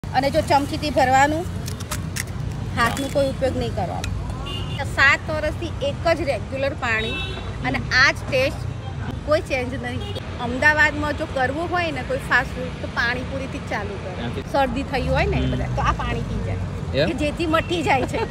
અને જો ચમચીથી ભરવાનું, હાથનો કોઈ ઉપયોગ નહીં કરવાનો. 7 વર્ષથી એક જ રેગ્યુલર પાણી અને આ જ ટેસ્ટ, કોઈ ચેન્જ નહીં. અમદાવાદમાં જો કરવું હોય ને કોઈ ફાસ્ટ ફૂડ તો પાણીપુરીથી જ ચાલુ કરે. શરદી થઈ હોય ને બધા તો આ પાણી પી જાય કે જેથી મટી જાય છે.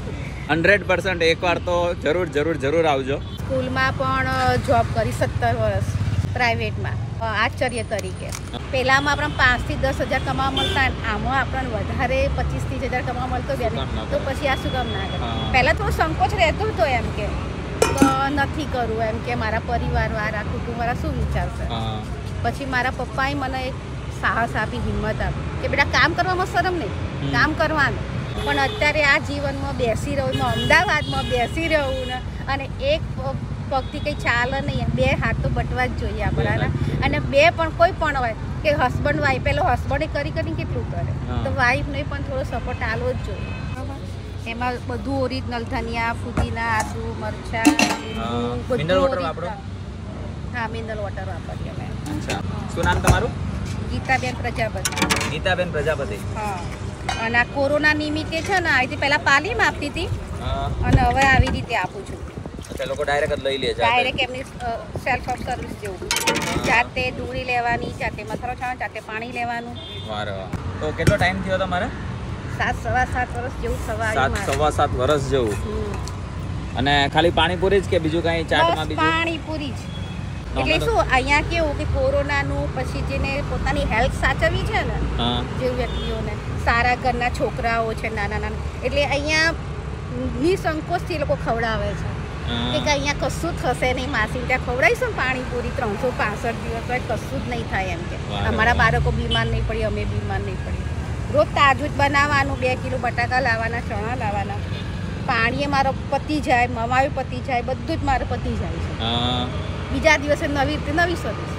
100% એકવાર તો જરૂર આવજો. સ્કૂલમાં પણ જોબ કરી 17 વર્ષ પ્રાઇવેટમાં આચાર્ય તરીકે. પહેલામાં આપણે 5 થી 10 હજાર કમાવા મળતા, આમાં આપણને વધારે 25 થી 30 હજાર કમાવા મળતો બે તો પછી આ શું કામ ના કરે. પહેલાં થોડો સંકોચ રહેતો હતો એમ કે નથી કરવું, એમ કે મારા પરિવારવાળા કુટુંબવાળા શું વિચારશે. પછી મારા પપ્પાએ મને એક સાહસ આપી, હિંમત આપી કે બેટા કામ કરવામાં શરમ નહીં, કામ કરવાનું. પણ અત્યારે આ જીવનમાં બેસી રહું, અમદાવાદમાં બેસી રહું ને અને એક પગથી કંઈ ચાલે નહીં, 2 હાથ તો બટવા જ જોઈએ આપણાના. અને 2 પણ કોઈ પણ હોય કે હસબન્ડ વાઈફ, પેલો હસબન્ડે કરીને કેટલું કરે તો વાઈફને પણ થોડો સપોર્ટ આપવો જ જોઈએ. એમાં બધું ઓરિજિનલ ધનિયા, ફુદીના, આદુ, મરચાં, બધું. હા, મિનરલ વોટર વાપરીએ અમે. શું નામ તમારું? ગીતાબેન પ્રજાપતિ. ગીતાબેન પ્રજાપતિ. હા. અને આ કોરોના નિમિત્તે છે ને, અહીંથી પહેલાં પાલીમાં આપતી હતી અને હવે આવી રીતે આપું છું. લોકો ડાયરેક્ટ જ લઈ લે છે. ડાયરેક્ટ એમની સેલ્ફ ઓફ સર્વિસ જેવું. જાતે ડુંગળી લેવાની, જાતે મસાલો છાણવાનો, જાતે પાણી લેવાનું. વાહ. તો કેટલો ટાઈમ થયો તમારે? 7 વર્ષ જેવું થવા. 7 વર્ષ જેવું. અને ખાલી પાણીપુરી જ કે બીજું કાંઈ ચાટમાં બીજું? પાણીપુરી જ. એટલે શું અહીંયા કેવું કે કોરોનાનું પછી જેને પોતાની હેલ્થ સાચવવી છે ને, જે વ્યક્તિઓને, સારા ઘરના છોકરાઓ છે નાના, એટલે અહીંયા નિસંકોચથી એ લોકો ખવડાવે છે કે અહીંયા કશું જ થશે નહીં, માસી ત્યાં ખવડાવીશું પાણીપુરી 365 દિવસ હોય કશું જ નહીં થાય. એમ કે અમારા બાળકો બીમાર નહીં પડી, અમે બીમાર નહીં પડી. રોજ તાજું જ બનાવવાનું, 2 કિલો બટાકા લાવવાના, ચણા લાવવાના, પાણીએ મારો પતી જાય, મમાયું પતી જાય, બધું જ મારે પતી જાય છે. બીજા દિવસે નવી રીતે નવી સર્વિસ.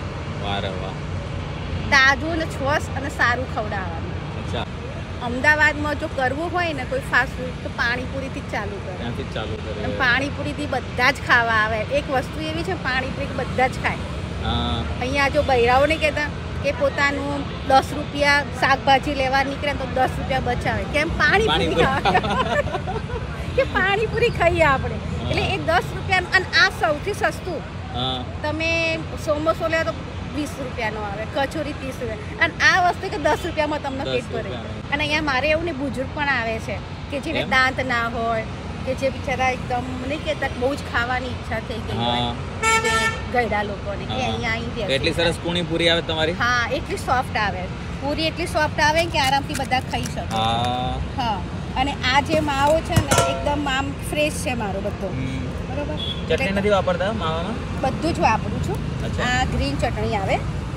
તાજું ને સ્વચ્છ અને સારું ખવડાવવાનું. અમદાવાદમાં જો કરવું હોય ને કોઈ ફાસ્ટ ફૂડ તો પાણીપુરીથી જ ચાલુ કરે. પાણીપુરીથી બધા જ ખાવા આવે. એક વસ્તુ એવી છે પાણીપુરી બધા જ ખાય. અહીંયા જો બૈરાઓ નહીં કહેતા કે પોતાનું 10 રૂપિયા શાકભાજી લેવા નીકળે તો 10 રૂપિયા બચાવે. કેમ? પાણીપુરી કે પાણીપુરી ખાઈએ આપણે. એટલે એ 10 રૂપિયાનું, અને આ સૌથી સસ્તું. તમે સમોસો લે તો 20 રૂપિયાનો આવે, કચોરી 30 રૂપિયા, અને આ વસ્તુ કે 10 રૂપિયામાં તમને પેટ ભરે. અને અહીંયા મારે એવું ને બુજુર્ગ પણ આવે છે કે જેને દાંત ના હોય, કે જે બિચારા એકદમ નહીં કહેતા બહુ જ ખાવાની ઈચ્છા થઈ ગઈ હોય, જે ગયડા લોકોને, કે અહીંયા આવી. એટલી સરસ પૂરી પૂરી આવે તમારી? હા, એટલી સોફ્ટ આવે પૂરી, એટલી સોફ્ટ આવે કે આરામથી બધા ખાઈ શકે. હા. અને આ જે માવો છે ને એકદમ આમ ફ્રેશ છે મારો બધો. બરોબર. ચટણી નથી વાપરતા માવામાં? બધું જ વાપરું છું. આ ગ્રીન ચટણી આવે,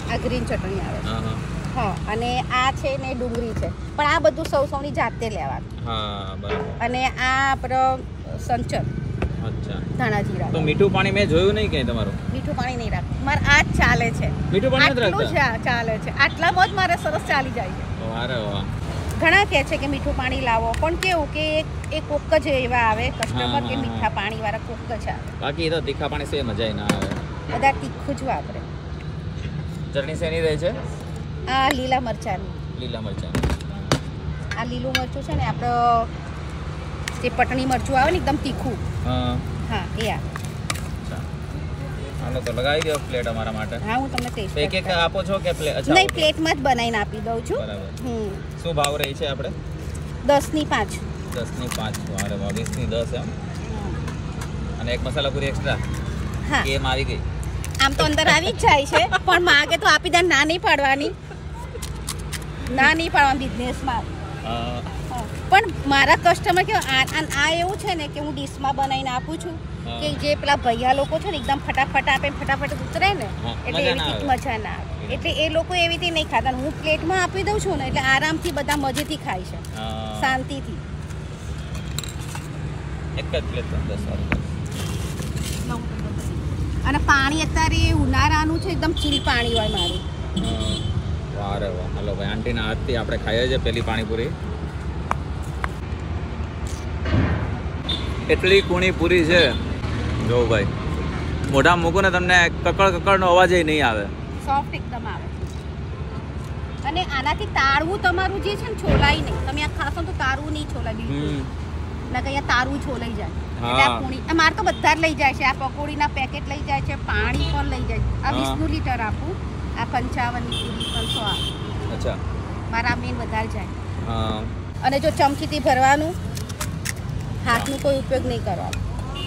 હા, અને આ છે ને ડુંગળી છે, પણ આ બધું સૌની જાતે લેવાનું. અને આ આપણો સંચર, ધાણા જીરા. તો મીઠું પાણી મેં જોયું નહીં ક્યાંય તમારું? મીઠું પાણી નહીં રાખતું મારે, આ જ ચાલે છે. મીઠું પાણી ચાલે છે, આટલામાં જ મારે સરસ ચાલી જાય છે. ઘણા કહે છે કે મીઠું પાણી લાવો, પણ કેવું કે એક કોક જ એવા આવે કસ્ટમર કે મીઠા પાણી વાળા કોક જ આવે. બાકી તો તીખા પાણી સે મજા ના આવે. બધા તીખું જ વાપરે. ચટણી શેની રહે છે? આ લીલા મરચાંની. આ લીલું મરચું છે ને આપણો જે પટણી મરચું આવે ને એકદમ તીખું. હા, એ આ. હાલો તો લગાવી દો પ્લેટ અમારા માટે. હા, હું તમને ટેસ્ટ એક આપો છો કે પ્લેટ? અચ્છા, નહીં, પ્લેટમાં જ બનાવીને આપી દઉં છું. બરાબર. શું ભાવ રહી છે આપણે? 10 ની 5. 10 ની 5. અરે 20 ની 10 એમ. અને એક મસાલા પૂરી એક્સ્ટ્રા. હા, એમ આવી ગઈ. આમ તો અંદર આવી જ જાય છે, પણ માગે તો આપી દે. ના નહીં પાડવાની બિઝનેસમાં. પણ મારા કસ્ટમર કે આ એવું છે ને કે હું ડીશમાં બનાવીને આપું છું કે જે પેલા ભૈયા લોકો છે ને એકદમ ફટાફટ આપે, ફટાફટ ઉતરે ને, એટલે એવી મજા ના આવે. એટલે એ લોકો એવી રીતે નહીં ખાતા. હું પ્લેટમાં આપી દઉં છું ને એટલે આરામથી બધા મજેથી ખાય છે, શાંતિથી. એક જ પ્લેટ 10 રૂપિયા. અને પાણી અત્યારે ઉનાળાનું છે, એકદમ ચીલ પાણી હોય મારું. વારે વાહ. હાલો ભાઈ, આંટીના હાથથી આપણે ખાઈએ છીએ પેલી પાણીપુરી. એટલી કૂણી પૂરી છે જો ભાઈ, મોઢા મૂકો ને તમને કકડ કકડનો અવાજ નહીં આવે. સોફ્ટ એકદમ આવે. અને આનાથી તાળવું તમારું જે છે ને છોલાય નહીં. તમે આ ખાશો તો તાળવું નહીં છોલાય બિલકુલ. ના કે અહીંયા તાળવું છોલાઈ જાય. એટલે આ પૂરી અમારે તો બધા જ લઈ જાય છે. આ પકોડીના પેકેટ લઈ જાય છે, પાણી પણ લઈ જાય છે. આ 20 લીટર આપું. આ 55 ની પૂરી 500. અચ્છા, મારા મેન વધારે જાય. હા. અને જો ચમચીથી ભરવાનું, હાથનો કોઈ ઉપયોગ નહીં કરવાનો.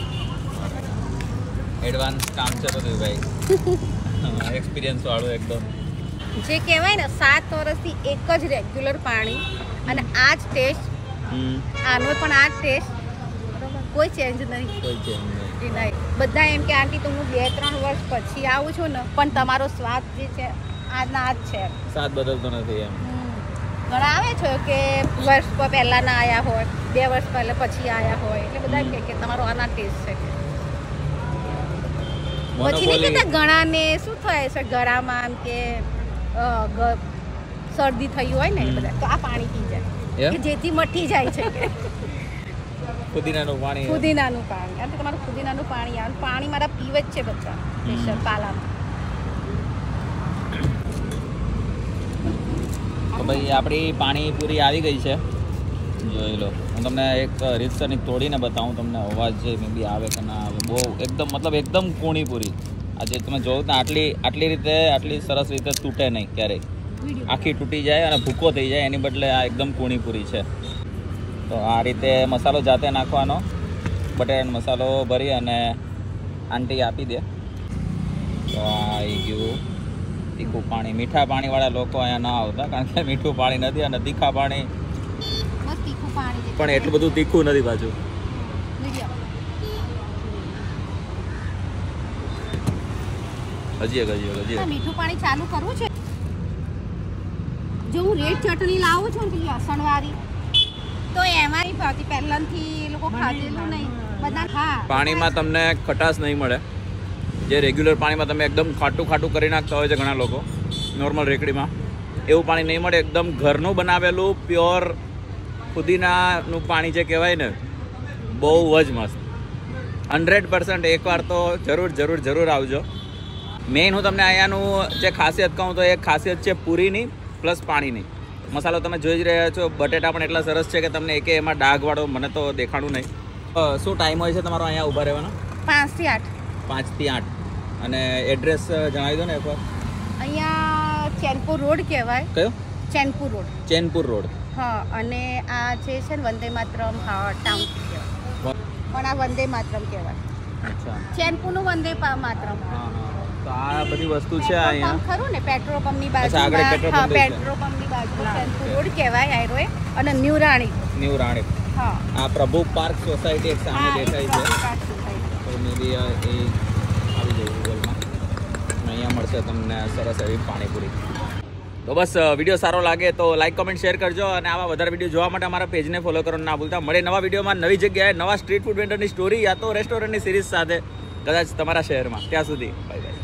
એડવાન્સ કામ છે બધું ભાઈ. એક્સપિરિયન્સ વાળું એકદમ. જે કહેવાય ને 7 વર્ષથી એક જ રેગ્યુલર પાણી અને આ જ ટેસ્ટ, આનો પણ આ જ ટેસ્ટ, બરોબર, કોઈ ચેન્જ નહીં. કોઈ ચેન્જ નહીં. બધા એમ કે આંટી તો હું 2-3 વર્ષ પછી આવું છું ને, પણ તમારો સ્વાદ જે છે આજના આ જ છે. સ્વાદ બદલતો નથી એમ. ઘણા આવે છે કે વર્ષ પહેલા ના આયા હોય, 2 વર્ષ પહેલા પછી આયા હોય, એટલે બધા એમ કે તમારો આના ટેસ્ટ છે. પછી નહીં કહેતા ઘણાને શું થાય છે ગળામાં આમ કે શરદી થઈ હોય ને, બધા તો આ પાણી પી જાય કે જેથી મટી જાય છે કે પુદીનાનું પાણી. પુદીનાનું પાણી. આ તો તમારું પુદીનાનું પાણી આવે. પાણી મારા પીવે જ છે બધા સ્પેશિયલ પાલામાં. તો ભાઈ આપણી પાણીપુરી આવી ગઈ છે, જોઈ લો. હું તમને એક રીતસરની તોડીને બતાવું તમને, અવાજ જે મે બી આવે કે ના આવે. બહુ એકદમ મતલબ એકદમ કૂણી પૂરી. આજે તમે જોવો ને આટલી રીતે આટલી સરસ રીતે તૂટે નહીં ક્યારેય. આખી તૂટી જાય અને ભૂકો થઈ જાય, એની બદલે આ એકદમ કૂણી પૂરી છે. તો આ રીતે મસાલો જાતે નાખવાનો, બટેટાનો મસાલો ભરી અને આંટી આપી દે. તો આ આવી ગયું તીખું પાણી. મીઠા પાણીવાળા લોકો અહીંયા ના આવતા, કારણ કે મીઠું પાણી નથી અને તીખા પાણી પણ એટલું બધું તીખું નથી પાછું. હજી મીઠું પાણી ચાલુ કરવું છે. જો હું રેડ ચટણી લાવું છું ને લસણવાળી, તો એમાં નહીં ભાવતી. પહેલાંથી એ લોકો ખાધેલું નહીં બધા. હા, પાણીમાં તમને ખટાશ નહીં મળે. જે રેગ્યુલર પાણીમાં તમે એકદમ ખાટું કરી નાખતા હોય છે ઘણા લોકો નોર્મલ રેકડીમાં, એવું પાણી નહીં મળે. એકદમ ઘરનું બનાવેલું પ્યોર પુદીનાનું પાણી જે કહેવાય ને, બહુ જ મસ્ત. 100% એકવાર તો જરૂર આવજો. મેઇન હું તમને અહીંયાનું જે ખાસિયત કહું તો એક ખાસિયત છે પૂરીની પ્લસ પાણીની. મસાલો તમે જોઈ જ રહ્યા છો. બટેટા પણ એટલા સરસ છે કે તમને એકે એમાં ડાઘવાળો મને તો દેખાડું નહીં. શું ટાઈમ હોય છે તમારો અહીંયા ઊભા રહેવાનો? 5 થી 8. 5 થી 8. અને એડ્રેસ જણાવી દો ને એકવાર. અહીંયા ચેનપુર રોડ કહેવાય. કયો? ચેનપુર રોડ. રોડ. હા, અને આ જે છે ને વંદે માતરમ ટાઉન કહેવાય, પણ આ વંદે માતરમ કહેવાય. અચ્છા, ચેનપુરનું વંદે માતરમ. હા. તો આ બધી વસ્તુ છે અહીંયા. ખરું ને, પેટ્રોલ પંપની બાજુ. આગળ પેટ્રોલ પંપની બાજુ ચેનપુર રોડ કહેવાય હાઈવે. અને ન્યૂ રાણી. હા, આ પ્રભુ પાર્ક સોસાયટી એક સામે દેખાય છે. તો મે બી એ આવી જાય ગૂગલમાં. અહીંયા મળશે તમને સરસ એવી પાણીપુરી. તો બસ વિડીયો સારો લાગે તો લાઈક, કમેન્ટ, શેર કરજો. અને આવા વધારે વિડીયો જોવા માટે અમારા પેજને ફોલો કરવાનું ના ભૂલતા. મળે નવા વિડીયોમાં, નવી જગ્યાએ, નવા સ્ટ્રીટ ફૂડ વેન્ડરની સ્ટોરી યા તો રેસ્ટોરન્ટની સિરીઝ સાથે, કદાચ તમારા શહેરમાં. ત્યાં સુધી બાય બાય.